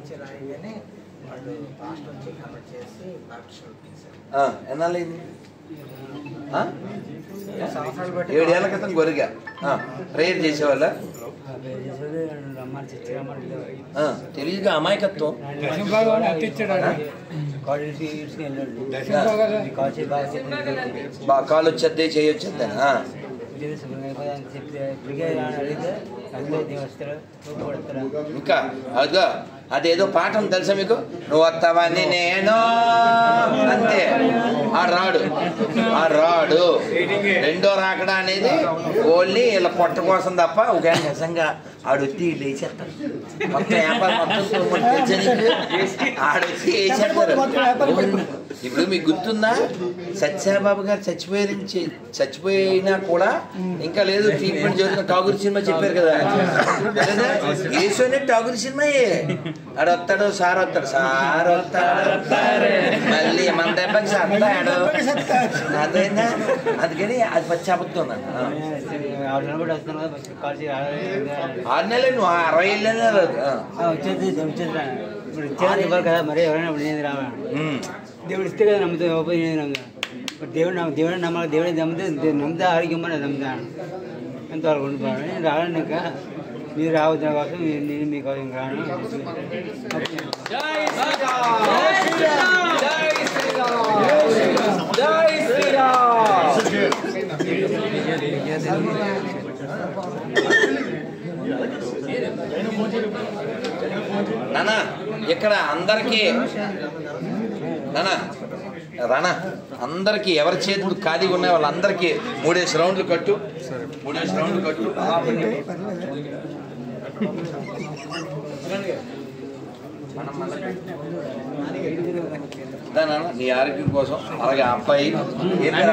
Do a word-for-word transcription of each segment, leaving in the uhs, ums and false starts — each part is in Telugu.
నుంచి రాయగానే వాళ్ళు పాస్ట్ వచ్చి కనెక్ట్ చేసి బాప్టిజం ఇప్పించారు. ఎన్నాళ్ళైంది? ఏడేళ్ల క్రితం గొరిగా ప్రేయర్ చేసేవాళ్ళ తెలియదుగా అమాయకత్వం. కాలు వచ్చేద్దే చేయొచ్చేద్దా ఇంకా అదిగా అదేదో పాఠం తెలుసా మీకు? నువ్వు వస్తావని నేను అంతే ఆ రాడు ఆ రాడు రెండో రాకడా అనేది ఓన్లీ ఇలా పొట్ట కోసం తప్ప ఒక నిజంగా ఆడొచ్చి వీళ్ళు వేసేస్తారు మొత్తం వ్యాపారం మొత్తం ఆడొచ్చి వేసేస్తారు. ఇప్పుడు మీకు గుర్తుందా సత్యాబాబు గారు చచ్చిపోయి చచ్చిపోయినా కూడా ఇంకా లేదు ట్రీట్మెంట్ చేస్తున్న టాగూర్ సినిమా చెప్పారు కదా యేసునే టాగూర్ సినిమాయే. ఆడు వస్తాడు సార్ వస్తాడు సార్ వస్తాడు మళ్ళీ మన దెబ్బకి సత్తాడు అదైనా అందుకని అది పచ్చి అబద్ధం. ఆరు నెలలు నువ్వు అరవై ఏళ్ళే వచ్చేది ఇప్పుడు ఇచ్చేది ఇవ్వాలి కదా మరి ఎవరైనా రావా దేవుడు ఇస్తే కదా నమ్ముతాం ఇప్పుడు దేవుడు దేవుడు నమ్మాలి దేవుడే నమ్మితే నమ్మితే ఆరోగ్యం అని నమ్ముతాను ఎంతవరకు ఉండిపోయాను. నేను రాను ఇంకా మీరు రావద్దు కోసం నేను మీకోసం రాను. నానా ఇక్కడ అందరికీ నానా రానా అందరికి ఎవరి చేతులు ఖాళీగా ఉన్నాయి వాళ్ళందరికీ మూడేసి రౌండ్లు కట్టు మూడేసి రౌండ్లు కట్టు. నీ ఆరోగ్యం కోసం అలాగే అబ్బాయి ఏ పేరు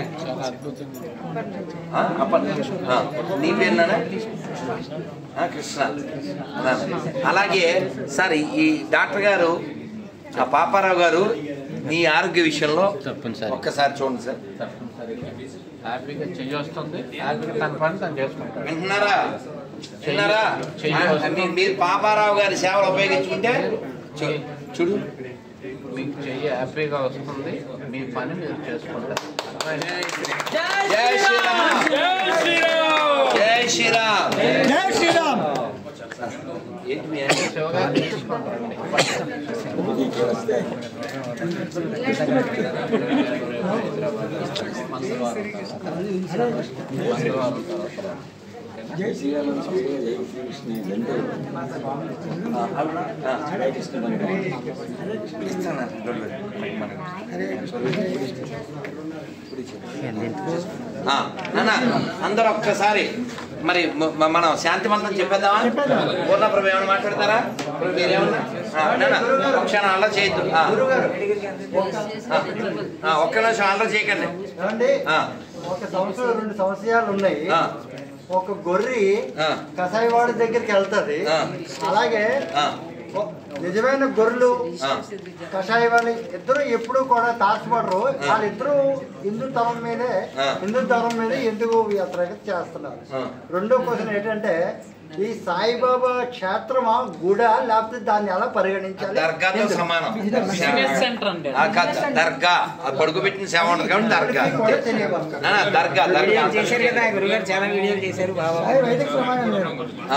అబ్బాయి నీ పేరు నాన్న కృష్ణ. అలాగే సార్ ఈ డాక్టర్ గారు ఆ పాపారావు గారు మీ ఆరోగ్య విషయంలో ఒక్కసారి చూడండి సార్. హ్యాపీగా చెయ్యొస్తుంది హ్యాపీగా తన పని తను చేసుకుంటాడు. వింటున్నారా విన్నారా? మీరు పాపారావు గారి సేవలు ఉపయోగించుకుంటే చూడు మీకు చెయ్యి హ్యాపీగా వస్తుంది మీ పని మీరు చేసుకుంటారు. జై శ్రీరామ్ జై శ్రీరామ్ జై శ్రీరామ్. అందరూ ఒక్కసారి మరి మనం శాంతి మంత్రం చెప్పేద్దామా? పూర్ణ ప్రభు ఏమైనా మాట్లాడతారా? మీరేమన్నా క్షణం అలా చేయొద్దు. ఒక్క నిమిషం అలా చేయకండి. ఒక సంవత్సరం రెండు సంవత్సరాలు ఉన్నాయి. ఒక గొర్రె కసాయివాడి దగ్గరికి వెళ్తుంది. అలాగే నిజమైన గొర్రెలు కషాయ వాళ్ళు ఇద్దరు ఎప్పుడు కూడా తార్చబడరు. వాళ్ళిద్దరూ హిందూ ధర్మం మీదే హిందూ ధర్మం మీద ఎందుకు యాత్రగా చేస్తున్నారు. రెండో క్వశ్చన్ ఏంటంటే ఈ సాయిబాబా క్షేత్రమా గుడా లేకపోతే దాన్ని ఎలా పరిగణించాలి? దర్గాతో సమానం. దర్గా పడుకోబెట్టిన సేవ ఉంటుంది కాబట్టి దర్గా దర్గా దర్గా చేశారు కదా గురుగారు చాలా వీడియోలు చేశారు. బాబా వైదిక సమానం లేదు.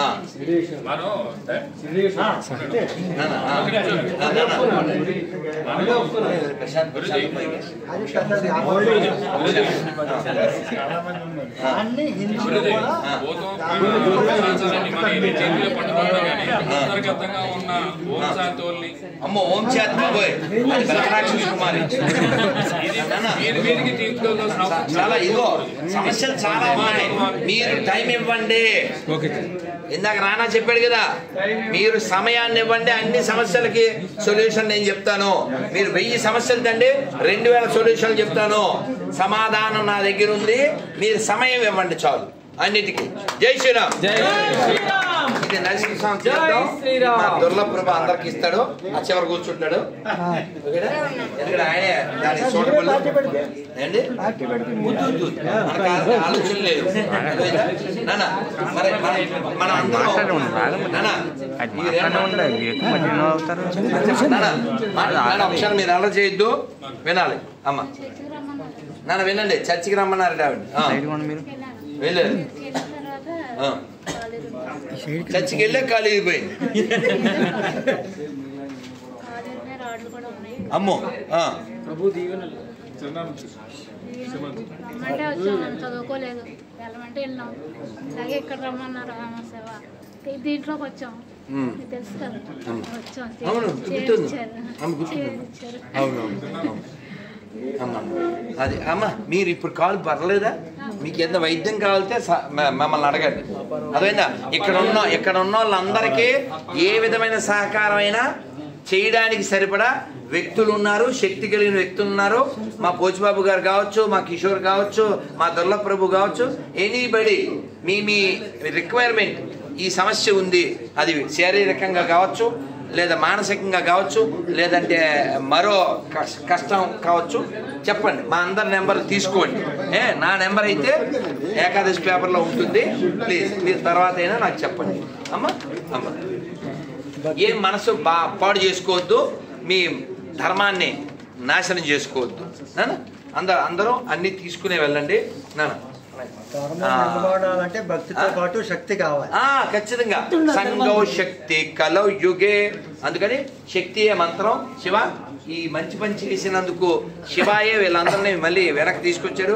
అన్ని హిందువులు కూడా అమ్మో ఓం శాంతి బాబోయ్ కుమారి చాలా ఇదిగో సమస్యలు చాలా ఉన్నాయి. మీరు టైం ఇవ్వండి. ఇందాక రానా చెప్పాడు కదా మీరు సమయాన్ని ఇవ్వండి అన్ని సమస్యలకి సొల్యూషన్ నేను చెప్తాను. మీరు వెయ్యి సమస్యలు తండి రెండు వేల సొల్యూషన్లు చెప్తాను. సమాధానం నా దగ్గర ఉంది. మీరు సమయం ఇవ్వండి చాలు అన్నిటికీ. జై శ్రీరామ్. ఇది నరసింహస్వామి తీర్థం మా దుర్లభ అందరికి ఇస్తాడు. ఆ చివరి కూర్చుంటాడు. ఎందుకంటే ఆయనే దాన్ని చూడకూడదు అండి. మనకు ఆలోచన లేదు నాన్న. మరి మన అందరం ఒకసారి మీరు అలా చేయొద్దు, వినాలి అమ్మ. నాన్న వినండి, చర్చికి రమ్మన్నారు ఆవిడ. వెళ్ళారు చర్చికి వెళ్ళే ఖాళీ అయిపోయింది. అమ్మో రమ్మంటే వచ్చాం, చదువుకోలేదు, వెళ్ళమంటే వెళ్ళినాం. అలాగే ఇక్కడ రమ్మన్నారు సేవ, దీంట్లోకి వచ్చాం. తెలుసు కదా, వచ్చాం. అది అమ్మ మీరు ఇప్పుడు కాల్ పర్లేదా? మీకు ఎంత వైద్యం కావాలితే మమ్మల్ని అడగండి. అదేనా ఇక్కడ ఉన్న ఇక్కడ ఉన్న వాళ్ళందరికీ ఏ విధమైన సహకారం అయినా చేయడానికి సరిపడా వ్యక్తులు ఉన్నారు, శక్తి కలిగిన వ్యక్తులు ఉన్నారు. మా పోచిబాబు గారు కావచ్చు, మా కిషోర్ కావచ్చు, మా దుర్లభ ప్రభు కావచ్చు, ఎనీబడి మీ మీ రిక్వైర్మెంట్ ఈ సమస్య ఉంది, అది శారీరకంగా కావచ్చు, లేదా మానసికంగా కావచ్చు, లేదంటే మరో కష్టం కావచ్చు, చెప్పండి. మా అందరి నెంబర్ తీసుకోండి. ఏ నా నెంబర్ అయితే ఏకాదశి పేపర్లో ఉంటుంది. ప్లీజ్ మీరు తర్వాత అయినా నాకు చెప్పండి అమ్మ. అమ్మ ఏం మనసు బా పాడు చేసుకోవద్దు, మీ ధర్మాన్ని నాశనం చేసుకోవద్దు నాన్న. అందరూ అందరూ అన్ని తీసుకునే వెళ్ళండి నాన్న. అంటే భక్తితో పాటు శక్తి కావాలి. ఖచ్చితంగా సంగౌ శక్తి కలౌ యుగే. అందుకని శక్తియే మంత్రం. శివ ఈ మంచి పని చేసినందుకు శివాయే వీళ్ళందరినీ మళ్ళీ వెనక్కి తీసుకొచ్చాడు.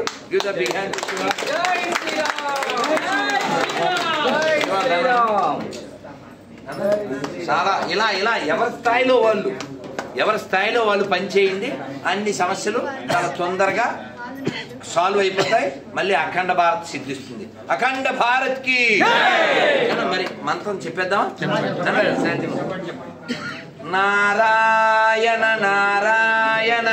చాలా ఇలా ఇలా ఎవరి స్థాయిలో వాళ్ళు ఎవరి స్థాయిలో వాళ్ళు పనిచేయండి. అన్ని సమస్యలు చాలా తొందరగా సాల్వ్ అయిపోతాయి. మళ్ళీ అఖండ భారత్ సిద్ధిస్తుంది. అఖండ భారత్ కి మరి మంత్రం చెప్పేద్దాం. నారాయణ నారాయణ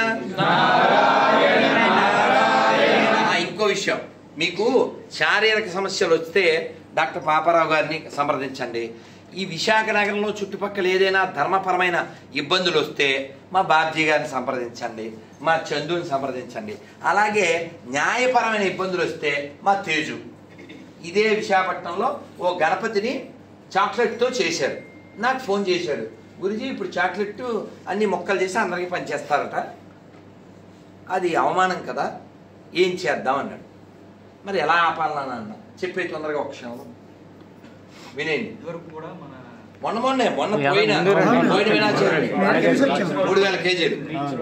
ఇంకో విషయం, మీకు శారీరక సమస్యలు వస్తే డాక్టర్ పాపారావు గారిని సంప్రదించండి. ఈ విశాఖ నగరంలో చుట్టుపక్కల ఏదైనా ధర్మపరమైన ఇబ్బందులు వస్తే మా బాబ్జీ గారిని సంప్రదించండి, మా చందుని సంప్రదించండి. అలాగే న్యాయపరమైన ఇబ్బందులు వస్తే మా తేజు. ఇదే విశాఖపట్నంలో ఓ గణపతిని చాక్లెట్తో చేశారు. నాకు ఫోన్ చేశాడు, గురుజీ ఇప్పుడు చాక్లెట్ అన్ని మొక్కలు చేసి అందరికీ పనిచేస్తారట, అది అవమానం కదా, ఏం చేద్దాం అన్నాడు. మరి ఎలా ఆపాలన్నా అన్న చెప్పే తొందరగా ఒక క్షణం వినేయండి. మొన్న మొన్నే మొన్న పోయిన పోయిన వినాచరణి మూడు వేల కేజీలు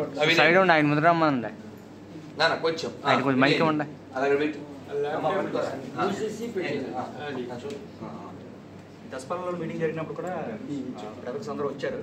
నాన్న కొంచెం అలాగే పెట్టు. దసపల్లిలో మీటింగ్ జరిగినప్పుడు కూడా బ్రదర్స్ అందరూ వచ్చారు.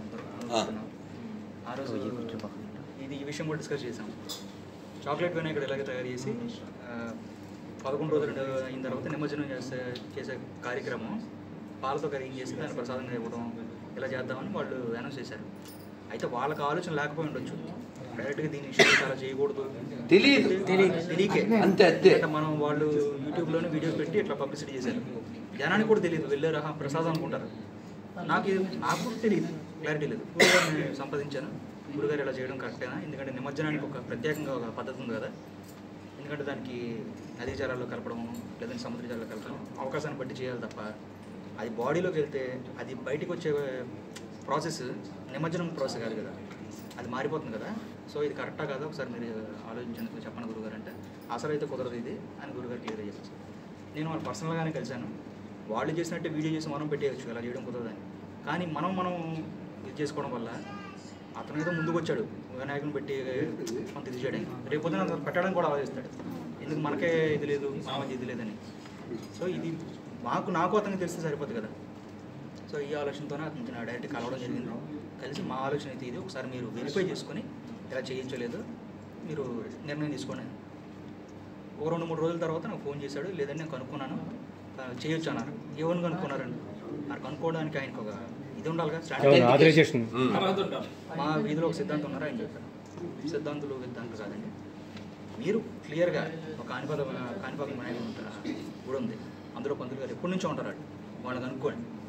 ఆ రోజు ఇది ఈ విషయం కూడా డిస్కస్ చేసాం. చాక్లెట్ వినాయకుడు ఎలాగ తయారు చేసి పదకొండు రోజులు అయిన తర్వాత నిమజ్జనం చేసే చేసే కార్యక్రమం పాలతో కరిగి చేసి దాన్ని ప్రసాదంగా ఇవ్వడం ఇలా చేద్దామని వాళ్ళు అనౌన్స్ చేశారు. అయితే వాళ్ళకి ఆలోచన లేకపోయి ఉండొచ్చు, డైరెక్ట్గా దీని విషయం అలా చేయకూడదు తెలియదు తెలియకే అంతే అంతే మనం వాళ్ళు యూట్యూబ్లోనే వీడియోస్ పెట్టి ఇట్లా పబ్లిసిటీ చేశారు. జనానికి కూడా తెలియదు, వెళ్ళారు ఆహా ప్రసాదం అనుకుంటారు. నాకు నాకు కూడా తెలియదు, క్లారిటీ లేదు. గురుగారిని సంప్రదించాను, గురుగారు ఇలా చేయడం కరెక్టేనా, ఎందుకంటే నిమజ్జనానికి ఒక ప్రత్యేకంగా ఒక పద్ధతి ఉంది కదా, ఎందుకంటే దానికి నదీ జలాల్లో కలపడం లేదంటే సముద్ర జలాల్లో కలపడం అవకాశాన్ని బట్టి చేయాలి తప్ప అది బాడీలోకి వెళ్తే అది బయటకు వచ్చే ప్రాసెస్ నిమజ్జనం ప్రాసెస్ కాదు కదా, అది మారిపోతుంది కదా. సో ఇది కరెక్టా కాదా ఒకసారి మీరు ఆలోచించినందుకు చెప్పండి గురుగారు అంటే, అసలు అయితే కుదరదు ఇది అని గురుగారు క్లియర్ చేసేసారు. నేను వాళ్ళు పర్సనల్గానే కలిశాను. వాళ్ళు చేసినట్టే వీడియో చేసి మనం పెట్టేయచ్చు, అలా చేయడం కుదరదని. కానీ మనం మనం ఇది చేసుకోవడం వల్ల అతను ఏదో ముందుకు వచ్చాడు, వినాయకుని పెట్టి కొంత ఇది చేయడానికి, రేపు పొద్దున పెట్టడానికి కూడా ఆలోచిస్తాడు, ఎందుకు మనకే ఇది లేదు మనకి ఇది లేదని. సో ఇది మాకు నాకు అతనికి తెలిస్తే సరిపోతుంది కదా. సో ఈ ఆలోచనతోనే అతనికి నా డైరెక్ట్ కలవడం జరిగింది. కలిసి మా ఆలోచన అయితే ఇది, ఒకసారి మీరు వెరిఫై చేసుకొని ఇలా చేయించలేదు మీరు నిర్ణయం తీసుకోండి. ఒక రెండు మూడు రోజుల తర్వాత నాకు ఫోన్ చేశాడు, లేదండి నేను కనుక్కున్నాను చేయొచ్చు అన్నారు. ఎవరిని కనుక్కున్నారండి? నాకు కనుక్కోవడానికి ఆయనకు ఒక ఇది ఉండాలిగా, స్టాండర్డ్. మా వీధిలో ఒక సిద్ధాంతం ఉన్నారు, ఆయన చెప్పారు. సిద్ధాంతులు సిద్ధాంతం కాదండి, మీరు క్లియర్గా ఒక కాణిపాక కాణిపాక వినాయకుడు గుడి ఉంది, అందులో పంతులు గారు ఎప్పటి నుంచో ఉంటారు, వాళ్ళని కనుక్కోండి.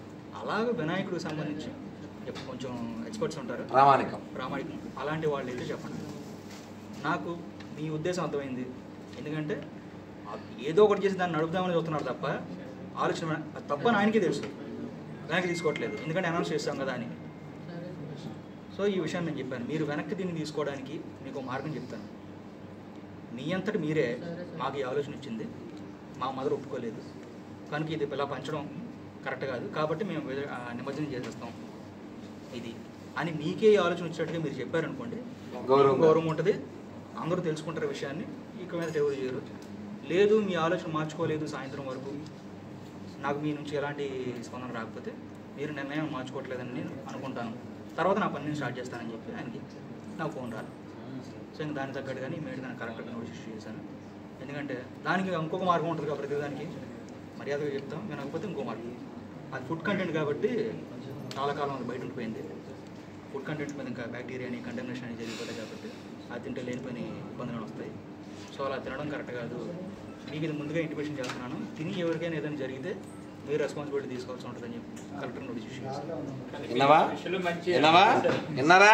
అలాగే వినాయకుడికి సంబంధించి కొంచెం ఎక్స్పర్ట్స్ ఉంటారు, ప్రామాణికం ప్రామాణికం అలాంటి వాళ్ళు అయితే చెప్పండి. నాకు మీ ఉద్దేశం అర్థమైంది. ఎందుకంటే ఏదో ఒకటి చేసి దాన్ని నడుపుదామని చూస్తున్నారు తప్ప ఆలోచన తప్ప ఆయనకే తెలుసు, వెనక్కి తీసుకోవట్లేదు. ఎందుకంటే అనౌన్స్ చేస్తాం కదా అని. సో ఈ విషయాన్ని నేను చెప్పాను. మీరు వెనక్కి దీన్ని తీసుకోవడానికి మీకు మార్గం చెప్తాను. మీ అంతటి మీరే మాకు ఈ ఆలోచన ఇచ్చింది, మా మదర్ ఒప్పుకోలేదు కనుక ఇది ఇలా పంచడం కరెక్ట్ కాదు, కాబట్టి మేము నిమజ్జనం చేసేస్తాం ఇది అని మీకే ఈ ఆలోచన వచ్చేట్టుగా మీరు చెప్పారనుకోండి, గౌరవం గౌరవం ఉంటుంది, అందరూ తెలుసుకుంటారు విషయాన్ని, ఇక మీద ఎవరు చేయరు. లేదు మీ ఆలోచన మార్చుకోలేదు సాయంత్రం వరకు, నాకు మీ నుంచి ఎలాంటి స్పందన రాకపోతే మీరు నిర్ణయం మార్చుకోవట్లేదని నేను అనుకుంటాను, తర్వాత నా పని నేను స్టార్ట్ చేస్తానని చెప్పి ఆయనకి నాకు ఫోన్ రాదు. సో ఇంకా దానికి తగ్గట్టుగానే మేడం దాన్ని కరెక్ట్గా నోటీస్ చేశాను. ఎందుకంటే దానికి ఇంకొక మార్గం ఉంటుంది కాబట్టి దానికి మర్యాదగా చెప్తాం, వినకపోతే ఇంకో మార్గం. అది ఫుడ్ కంటెంట్ కాబట్టి చాలా కాలం అది బయట ఉండిపోయింది. ఫుడ్ కంటెంట్ మీద ఇంకా బ్యాక్టీరియా అని కంటామినేషన్ అని జరిగిపోతాయి కాబట్టి అది తింటే లేనిపోయిన ఇబ్బందులు వస్తాయి. సో అలా తినడం కరెక్ట్ కాదు. మీకు ఇది ముందుగా ఇంటిమేషన్ చేస్తున్నాను, తిని ఎవరికైనా ఏదైనా జరిగితే మీరు రెస్పాన్సిబిలిటీ తీసుకోవాల్సి ఉంటుందని చెప్పి కలెక్టర్ నోటీస్ చేశారు. విన్నావా విన్నావా విన్నారా?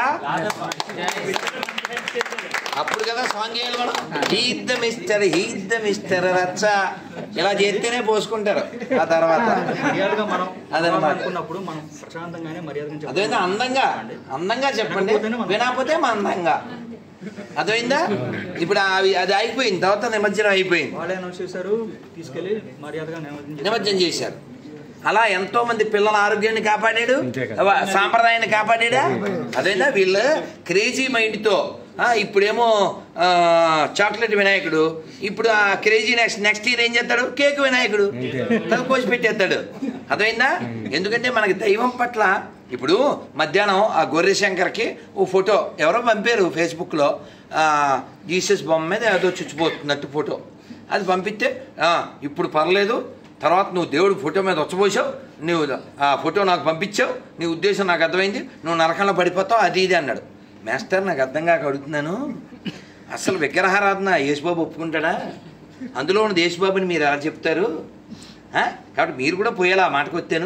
అప్పుడు కదా సాంగ్ వేయాలి మనం, heed the mister heed the mister రచ్చ, ఇలా చేస్తేనే పోసుకుంటారు. ఆ తర్వాత మర్యాదగా మనం అదనమాట అనుకున్నప్పుడు మనం ప్రశాంతంగానే మర్యాదగా అదే అందంగా అందంగా చెప్పండి, వినకపోతే మా అందంగా అదైందా? ఇప్పుడు అవి అది అయిపోయింది, తర్వాత నిమజ్జనం అయిపోయింది, వాళ్ళే అనౌన్స్ చేశారు, తీసుకెళ్ళి మర్యాదగా నిమజ్జనం చేశారు. అలా ఎంతో మంది పిల్లల ఆరోగ్యాన్ని కాపాడాడు, సాంప్రదాయాన్ని కాపాడాడా? అదైనా వీళ్ళు క్రేజీ మైండ్తో ఇప్పుడేమో చాక్లెట్ వినాయకుడు, ఇప్పుడు ఆ క్రేజీ నెక్స్ట్ నెక్స్ట్ ఇయర్ ఏం చేస్తాడు? కేక్ వినాయకుడు తల కోసి పెట్టేస్తాడు. అదైందా? ఎందుకంటే మనకి దైవం పట్ల ఇప్పుడు మధ్యాహ్నం ఆ గొర్రె శంకర్కి ఓ ఫోటో ఎవరో పంపారు ఫేస్బుక్లో, జీసస్ బొమ్మ మీద ఏదో చుచ్చిపోతున్నట్టు ఫోటో, అది పంపిస్తే ఇప్పుడు పర్లేదు, తర్వాత నువ్వు దేవుడు ఫోటో మీద వచ్చబోసావు, నువ్వు ఆ ఫోటో నాకు పంపించావు, నీ ఉద్దేశం నాకు అర్థమైంది, నువ్వు నరకంలో పడిపోతావు అది ఇది అన్నాడు. మాస్టర్ నాకు అర్థం కాక అడుగుతున్నాను, అసలు విగ్రహారాధన యేసుబాబు ఒప్పుకుంటాడా? అందులో ఉన్న యేసుబాబుని మీరు ఎలా చెప్తారు? కాబట్టి మీరు కూడా పోయేలా ఆ మాటకు వచ్చాను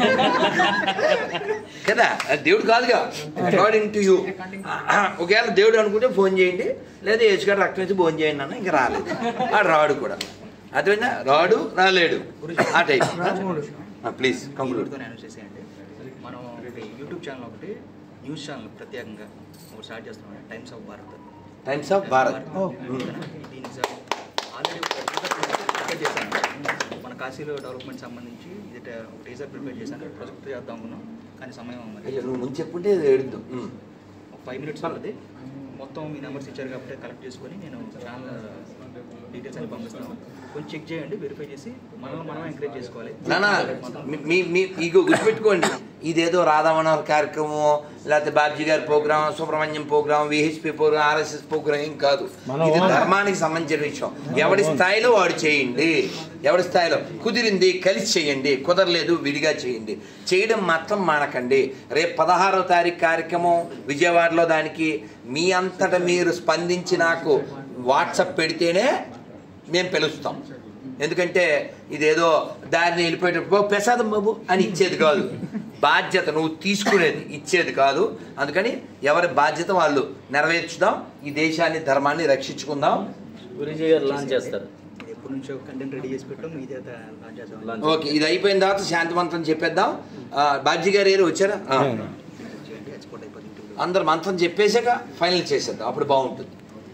కదా, దేవుడు కాదుగా, అకార్డింగ్ టు యూ. ఒకవేళ దేవుడు అనుకుంటే ఫోన్ చేయండి, లేదా యేసుగారు రక్తం వేసి ఫోన్ చేయండి అన్న, ఇంకా రాలేదు ఆ రాడు కూడా. అదేనా రాడు రాలేడు ఆ టైప్. Please conclude. చేసేయండి. మనం యూట్యూబ్ ఛానల్ ఒకటి న్యూస్ ఛానల్ ప్రత్యేకంగా ఒకటి స్టార్ట్ చేస్తున్నాం, Times of Bharat. Times of Bharat దీనికి ఆల్రెడీ ప్రిపేర్ చేశాను, మన కాశీలో డెవలప్మెంట్ సంబంధించి ఇది టీజర్ ప్రిపేర్ చేశాను, ప్రొజెక్ట్ చేద్దాం అనుకున్నాం కానీ సమయం నువ్వు ముందు చెప్పుంటే ఏడుద్దాం. ఒక ఫైవ్ మినిట్స్ ఉన్నది, మొత్తం మీ నెంబర్స్ ఇచ్చారు కాబట్టి కలెక్ట్ చేసుకొని నేను ఛానల్ డీటెయిల్స్ అని పంపిస్తాను, కొంచెం చెక్ చేయండి, వెరిఫై చేసి మనం మనం ఎంకరేజ్ చేసుకోవాలి. నానా మీ మీ ఇగో గుర్తుపెట్టుకోండి, ఇదేదో రాధామనోహర్ కార్యక్రమం, లేకపోతే బాబ్జీ గారి programme, Subrahmanyam programme, VHP programme, RSS programme ఏం కాదు. ఇది ధర్మానికి సంబంధించిన విషయం. ఎవడి స్థాయిలో వాడు చేయండి, ఎవడి స్థాయిలో కుదిరింది కలిసి చేయండి, కుదరలేదు విడిగా చేయండి, చేయడం మాత్రం మానకండి. రేపు పదహారో తారీఖు కార్యక్రమం విజయవాడలో, దానికి మీ అంతటా మీరు స్పందించి నాకు వాట్సాప్ పెడితేనే మేము పిలుస్తాం. ఎందుకంటే ఇదేదో దారిని వెళ్ళిపోయేటప్పుడు ప్రసాదం బాబు అని ఇచ్చేది కాదు, బాధ్యత నువ్వు తీసుకునేది, ఇచ్చేది కాదు. అందుకని ఎవరి బాధ్యత వాళ్ళు నెరవేర్చుదాం, ఈ దేశాన్ని ధర్మాన్ని రక్షించుకుందాం. గురుజీ గారు లాంచ్ చేస్తారు, ఎప్పటి నుంచో కంటెంట్ రెడీ చేసి పెట్టాం, ఇదే లాంచ్ చేద్దాం. ఓకే, ఇది అయిపోయిన తర్వాత శాంతి మంత్రం చెప్పేద్దాం. బాబ్జీ గారు ఏరు వచ్చారా? ఎక్స్పోర్ట్ అయిపోతుంది, అందరు మంత్రం చెప్పేసాక ఫైనల్ చేసేద్దాం, అప్పుడు బాగుంటుంది.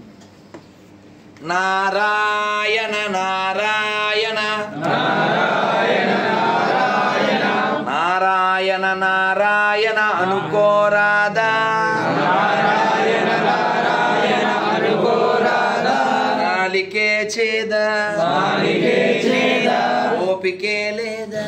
నారాయణ నారాయణ నారాయణ నారాయణ అనుకోరాదా, నాలికే చేద ఓపికే లేదా,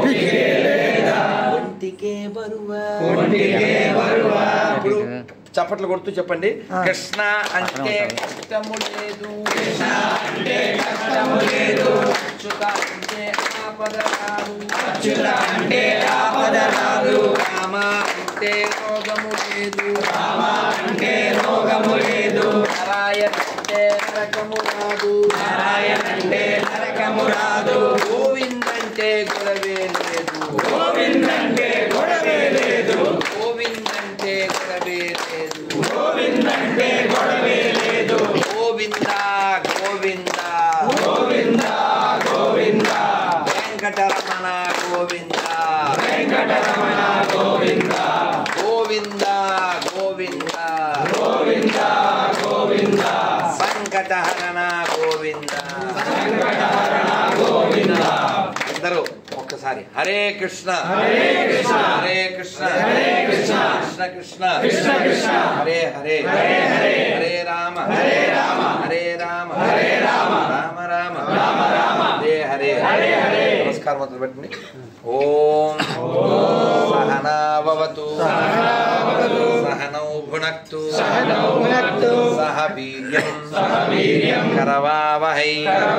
ఒంటికే బరువా. ఇప్పుడు చప్పట్లు కొడుతూ చెప్పండి. కృష్ణ అంటే కష్టము లేదు, కృష్ణ అంటే కష్టము లేదు, అచ్యుత అంటే ఆపద రాదు, అచ్యుత అంటే ఆపద రాదు, రామ అంటే రోగము లేదు, రామ అంటే రోగము లేదు, నారాయణ అంటే నరకము రాదు, నారాయణ అంటే నరకము రాదు, గోవింద అంటే గొడవే లేదు, గోవింద అంటే సంకటహరణ గోవింద అందరూ ఒక్కసారి హరే కృష్ణ హరే కృష్ణ హరే కృష్ణ హరే కృష్ణ కృష్ణ కృష్ణ కృష్ణ హరే హరే హరే హరే హరే రామ హరే రామ హరే రామ హరే రామ రామ రామ రామ రామ హరే హరే హరే హరే నమస్కారం మొదలు పెట్టండి. ఓం సహనా భవతు సహనౌ భునక్తు సహ వీర్యం కరవావహై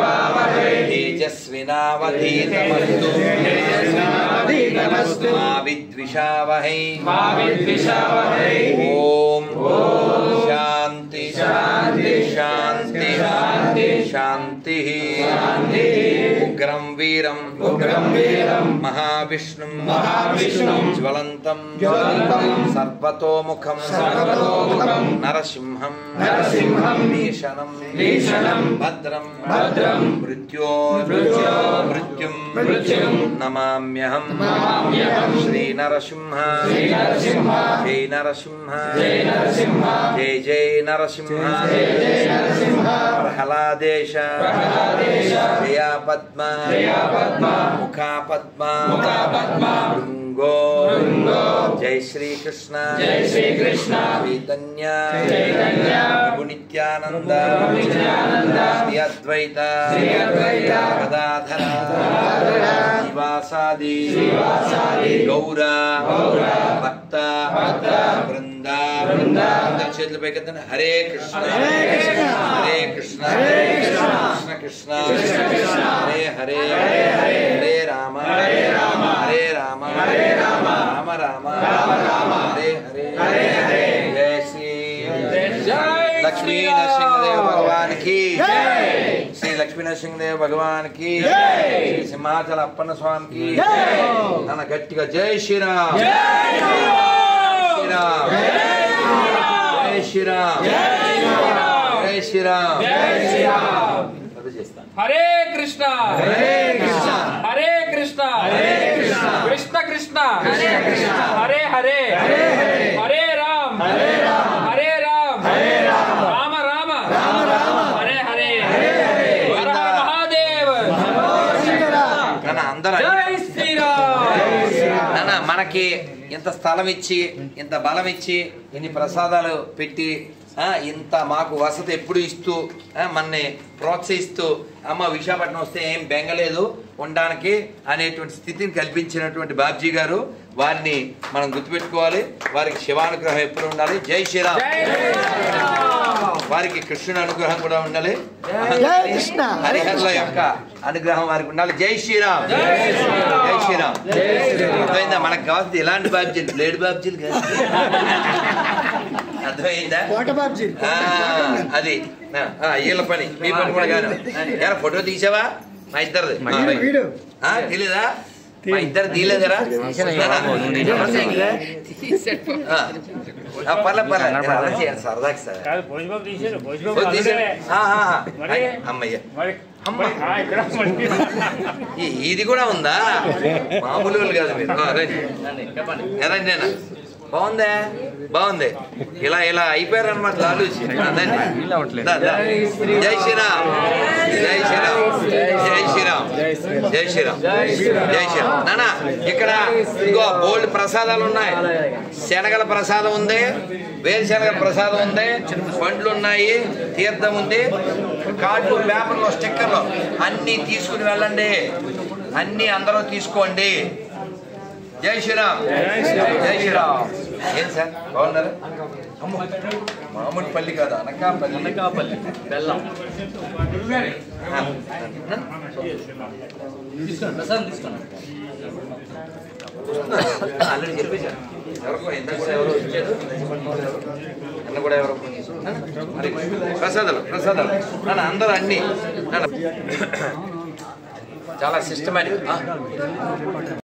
తేజస్వినావధీతమస్తు మా విద్విషావహై ఓం శాంతి శాంతి శాంతి శాంతి ఉగ్రం వీరం ఉగ్రం వీరం మహావిష్ణుం మహావిష్ణుం జ్వలంతం జ్వలంతం సర్వతోముఖం సర్వతోముఖం నరసింహం నరసింహం భీషణం భీషణం భద్రం భద్రం మృత్యో మృత్యో మృత్యుం మృత్యుం నమామ్యహం నమామ్యహం శ్రీ నరసింహ శ్రీ నరసింహ జై నరసింహ జై నరసింహ జై జై నరసింహ జై జై నరసింహ ప్రహ్లాదేశ ప్రహ్లాదేశ జయా పద్మ జయా పద్మ ముఖా పద్మ ముఖా పద్మ భృంగో భృంగో జై శ్రీ కృష్ణ జై శ్రీ కృష్ణ చైతన్య చైతన్య నిత్యానంద నిత్యానంద శ్రీ అద్వైత శ్రీ అద్వైత గదాధర గదాధర శ్రీవాసాది శ్రీవాసాది గౌర గౌర భక్త భక్త బృంద బృంద అందరి చేతులు పైకెత్తండి. హరే కృష్ణ హరే కృష్ణ హరే కృష్ణ హరే కృష్ణ కృష్ణ కృష్ణ హరే హరే హరే హరే రామ హరే రామ హరే రామ హరే రామ రామ రామ రామ రామ హరే హరే హరే హరే జై శ్రీ లక్ష్మీ నరసింహదేవ భగవాన్ కి జై శ్రీ లక్ష్మీ నరసింహదేవ భగవాన్ కి జై శ్రీ సింహాచల అప్పన్న స్వామి కి జై నన్న గట్టిగా జై శ్రీరామ్ జై శ్రీరామ్ జై శ్రీరామ్ జై శ్రీరామ్ జై శ్రీరామ్ జై శ్రీరామ్ హరే కృష్ణ హరే కృష్ణ హరే కృష్ణ హరే కృష్ణ కృష్ణ కృష్ణ హరే కృష్ణ హరే హరే హరే హరే హరే రామ్ హరే రామ్ హరే రామ్ హరే రామ్ రామ రామ రామ రామ హరే హరే హరే హరే హర హర మహాదేవ్ నాన్న అందరూ జై శ్రీరామ్ నాన్న మనకి ఇంత స్థలం ఇచ్చి ఇంత బలం ఇచ్చి ఇన్ని ప్రసాదాలు పెట్టి ఇంత మాకు వసతి ఎప్పుడు ఇస్తూ మనని ప్రోత్సహిస్తూ అమ్మ విశాఖపట్నం వస్తే ఏం బెంగలేదు ఉండడానికి అనేటువంటి స్థితిని కల్పించినటువంటి బాబ్జీ గారు వారిని మనం గుర్తుపెట్టుకోవాలి. వారికి శివానుగ్రహం ఎప్పుడు ఉండాలి. జై శ్రీరామ్. వారికి కృష్ణుని అనుగ్రహం కూడా ఉండాలి. హరిహరుల యొక్క అనుగ్రహం వారికి ఉండాలి. జై శ్రీరామ్. జై శ్రీరామ్. అర్థమైందా? మనకు కావాల్సింది ఇలాంటి బాబ్జీలు, బ్లేడ్ బాబ్జీలు కాదు. అర్థమైందా? అది వీళ్ళ పని, మీ పని కూడా కాదు. ఎలా ఫోటో తీసావా మా ఇద్దరిది? తీలేదా? మా ఇద్దరు తీలేదరా? పర్లే పర్లే సరదాకి సార్. అమ్మయ్య ఇది కూడా ఉందా? మామూలు కాదు మీరు. రండి రండి. బాగుందా? బాగుంది. ఇలా ఇలా అయిపోయారు అనమాట లాలూచి. జై శ్రీరామ్. జై శ్రీరామ్. జై శ్రీరామ్. జై శ్రీరామ్. జై శ్రీరామ్. నానా ఇక్కడ ఇంకో బోల్డ్ ప్రసాదాలు ఉన్నాయి. శనగల ప్రసాదం ఉంది, వేరుశనగల ప్రసాదం ఉంది, పండ్లు ఉన్నాయి, తీర్థం ఉంది, కార్డు పేపర్లో స్టిక్కర్లు అన్ని తీసుకుని వెళ్ళండి. అన్ని అందరూ తీసుకోండి. జై శ్రీరామ్. జై శ్రీరామ్. ఏం సార్ బాగున్నారు? మామూలు పల్లి కాదు, అనకాపల్లి. అనకాపల్లి బెల్లం ఆల్రెడీ చెప్పేశారు. ఎవరికో ఎంత కూడా ఎవరో ఇచ్చారు, అన్న కూడా ఎవరో ప్రసాదాలు ప్రసాదాలు నన్ను అందరూ అన్ని చాలా సిస్టమేటిక్.